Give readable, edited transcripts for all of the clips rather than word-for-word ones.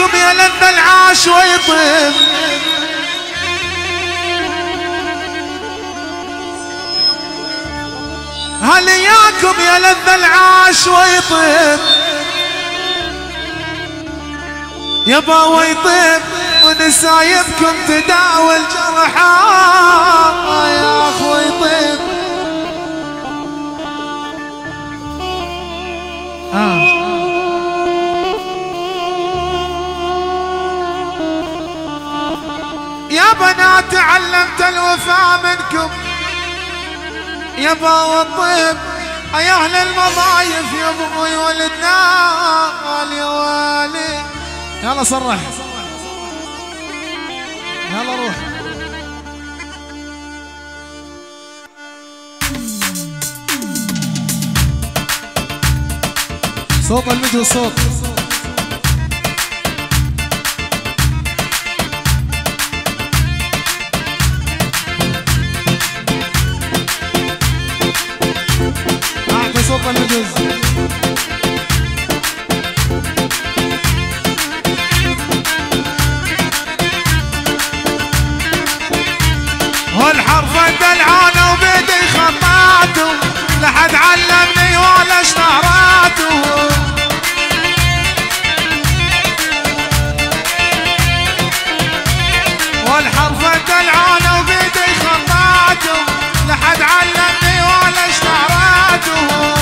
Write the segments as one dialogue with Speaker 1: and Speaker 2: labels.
Speaker 1: ياكم يا لذ العاش ويطيب، هل ياكم يا لذ العاش ويطيب، يبا ويطيب ونسايبكم تداوي الجرحى يا اخوي طيب. يا بنات علمت الوفاء منكم يبا والطيب، يا اهل المضايف يا ابوي ولدنا والي والي. يلا صرح يلا روح. صوت المجد والصوت. اعطي صوت المجد. والحرف دلعانه وبيدي خطاته، لحد علمني ولا اشتهراته. والحرف دلعانه وبيدي خطاته، لحد علمني ولا اشتهراته.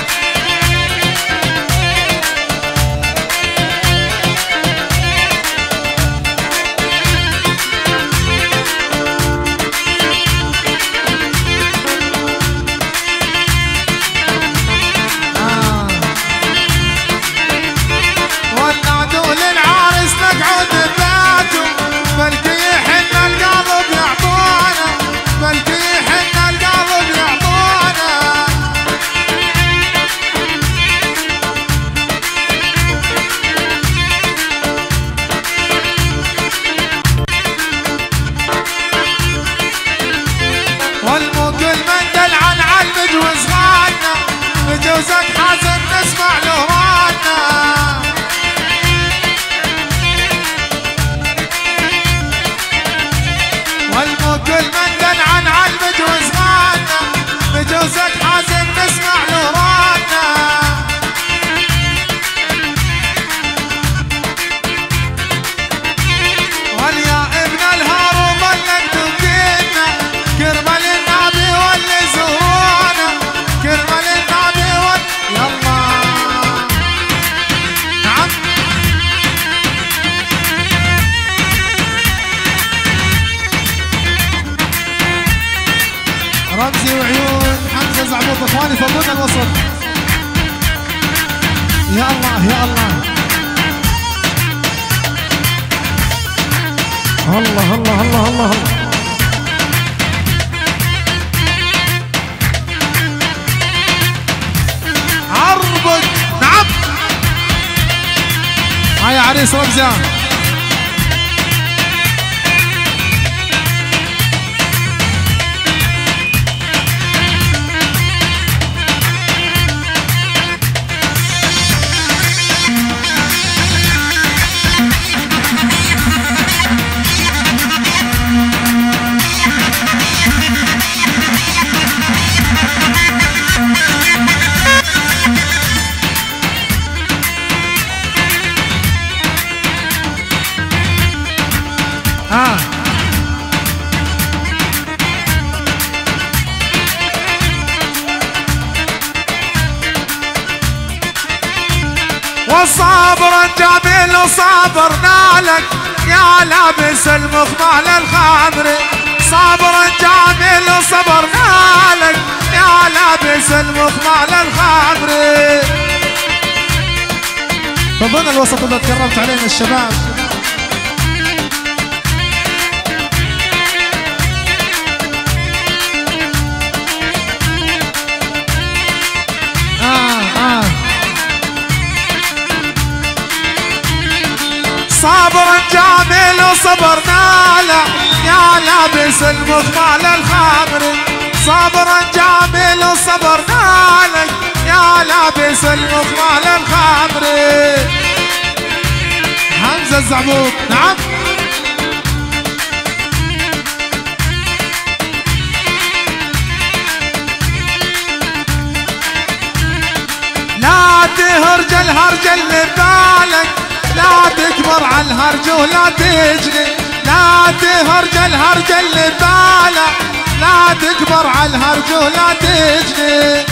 Speaker 1: جوزك حازم نسمع له رانا، والمو كل من دلعن عالمج وصغانا، بجوزك حازم نسمع له رانا. واليا ابن الهارو ظلت تبكينا، كرمال النبي واللي زورونا، كرمال النبي يلا نعم. رمزي وعيون حمزة زعبوط اخواني فضلنا الوسط. يا الله يا الله الله الله الله الله الله. عربك نعم. هيا عريس رمزي. والصابر الجميل وصابرنا لك يا لابس المخمال الخضري، صابر الجميل وصبرنا لك يا لابس المخمال الخضري. فضلنا الوسط اللي تكرمت علينا الشباب. صابر جميل وصبرنا له يا لابس المخمال الخضري، صابر جميل وصبرنا لك يا لابس المخمال الخضري. حمزة الزعبوط. نعم لا تهرج الهرج اللي ببالك، لا تكبر على الهرج ولا تجري، لا تهرج الهرج اللي ببالك، لا تكبر على الهرج ولا تجري.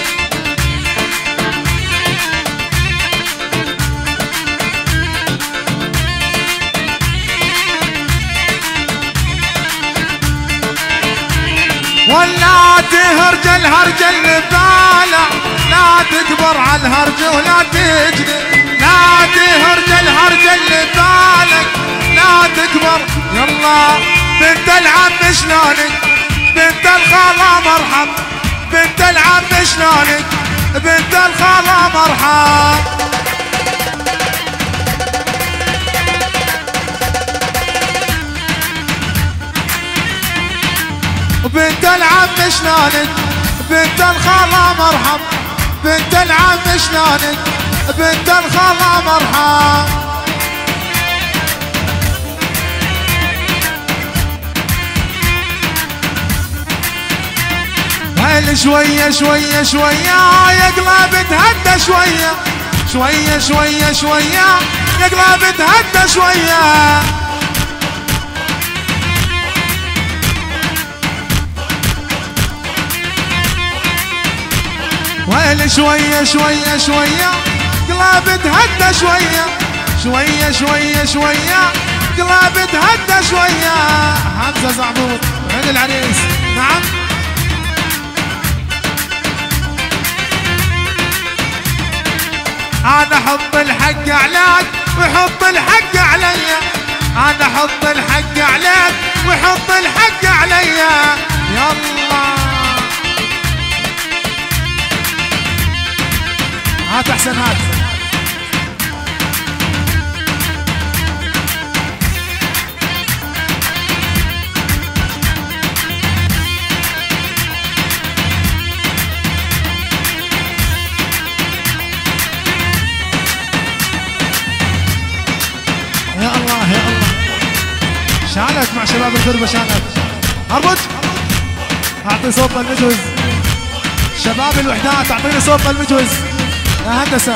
Speaker 1: ولا تهرج الهرج اللي ببالك، لا تكبر على الهرج ولا تجري، لا تهرج الهرج اللي ببالك، لا تكبر. يلا بنت العم شلونك، بنت الخالة مرحب، بنت العم شلونك، بنت الخالة مرحب. بنت العم شلونك، بنت الخالة مرحب، بنت العم شلونك، بنت الخالة مرحب. هل شوية شوية شوية يا قلب تهدى شوية، شوية شوية شوية يا قلب تهدى شوية. ويلي شوية شوية شوية قلب تهدى شوية، شوية شوية شوية قلب تهدى شوية. حمزة زعبوط عند العريس. نعم أنا حط الحق عليك وحط الحق علي، أنا حط الحق عليك وحط الحق علي. يلا هات احسن هات. يا الله يا الله شانك مع شباب الغربة شانك. اربط اعطي صوت المجوز، شباب الوحدات اعطيني صوت المجوز يا هندسة.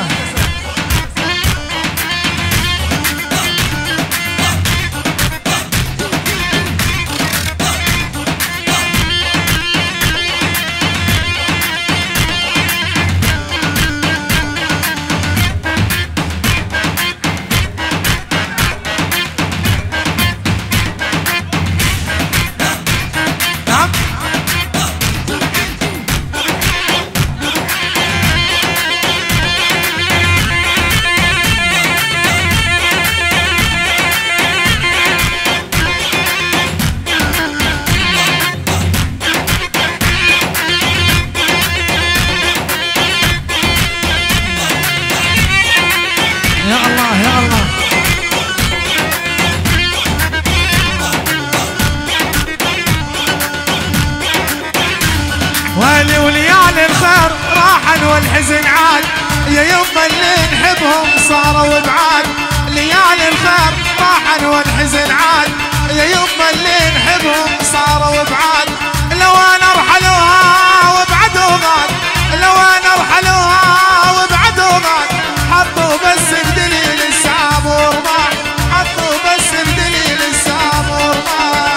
Speaker 1: ولي وليالي الخير راحن والحزن عاد، يا يما اللي نحبهم صاروا بعاد. ليالي الخير راحن والحزن عاد، يا يما اللي نحبهم صاروا بعاد. لو انا رحلوها وبعدوا غاد، لو انا رحلوها وبعدوا غاد. حطوا بس بدليل السعاب ورماح، حطوا بس بدليل السعاب ورماح.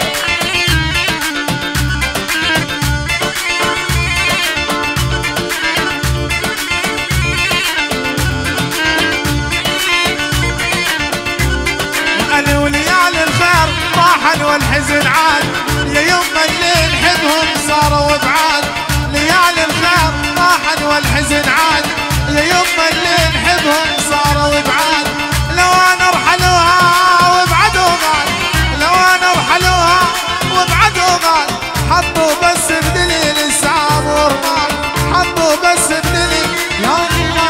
Speaker 1: وليالي الخير راحن والحزن عاد، يا يما اللي نحبهم صاروا بعاد. ليالي الخير راحن والحزن عاد، يا يما اللي نحبهم صاروا بعاد. لو انا رحلوها وبعدوا غاد، لو انا رحلوها وبعدوا غاد. حطوا بس بدليل السعاب ورماد، حطوا بس بدليل. يلا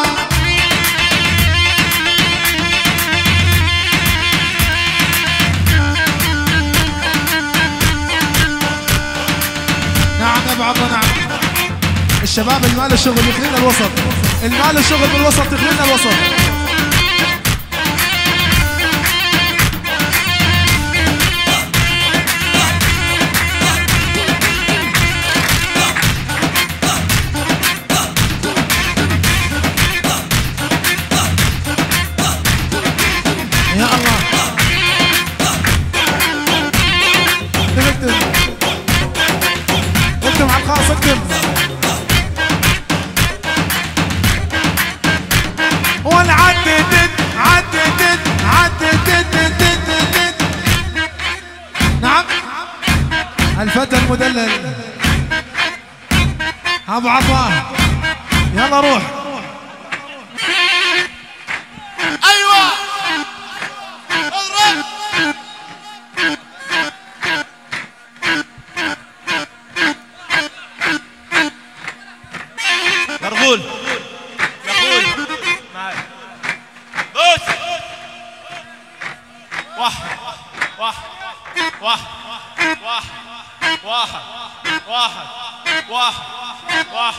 Speaker 1: بعضنا. نعم الشباب اللي ماله شغل يخلينا الوسط، اللي ماله شغل بالوسط يخلينا الوسط. ابو عطوان يلا روح.
Speaker 2: ايوه مرغول يا اخوي معاي بص واحد واحد واحد واحد واحد واحد واحد واحد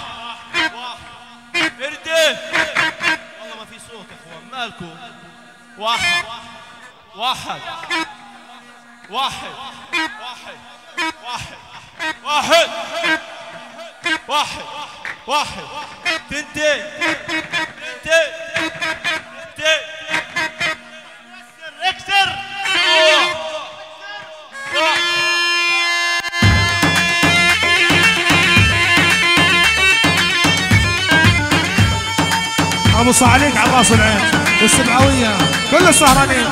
Speaker 2: اردم والله ما في صوت يا اخوان مالكم. واحد واحد واحد واحد واحد واحد واحد واحد تنتين تنتين تنتين اكسر
Speaker 1: ابو صعليك على راس العين والسبعويه كل السهرانين.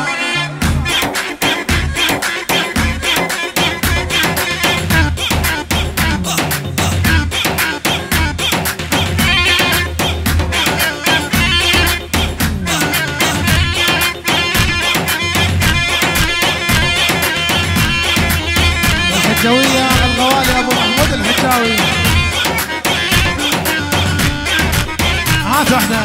Speaker 1: الحجاويه الغوالي ابو محمود الحجاوي. هات واحده.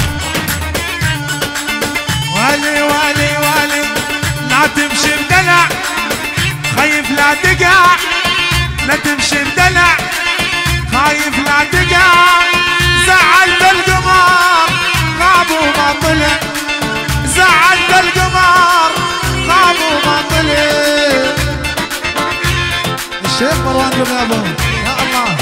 Speaker 1: والي والي والي لا تمشي بدلع خايف لا تقع. لا تمشي بدلع خايف لا تقع. زعلت القمر غاب وما طلع. زعلت القمر غاب وما طلع. الشيخ مروان جمابو يا الله.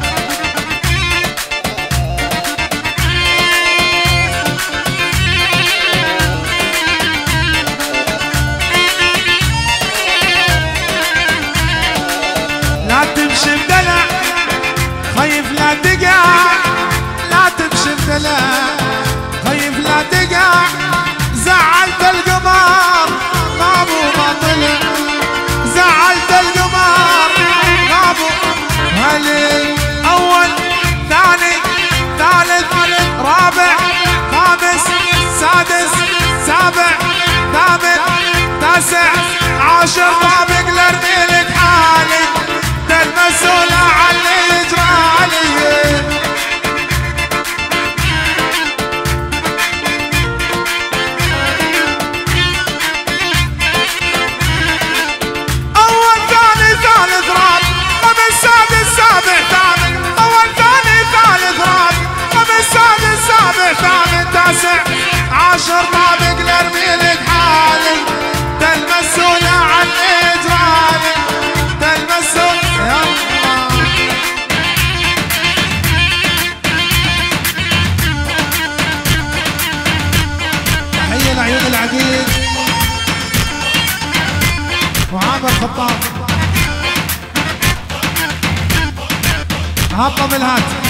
Speaker 1: لا تمشي بدلع خايف لا تقع. لا تمشي بدلع خايف لا تقع. زعلت القمر غاب وما طلع. زعلت القمر غاب. هلي اول ثاني ثالث رابع خامس سادس سابع ثامن تاسع عاشر طابق لرميلك حالي. ده المسؤول عن اللي يجرى علي. اول ثاني ثالث رابع خامس سادس سابع ثامن. اول ثاني ثالث رابع خامس سادس سابع ثامن تاسع عاشر طابق لرميلك حالي. ده المسؤول عن اجرالي. ده المسؤول يا الله. تحية لعيون العقيد وعامر خطاب. هطم الهات.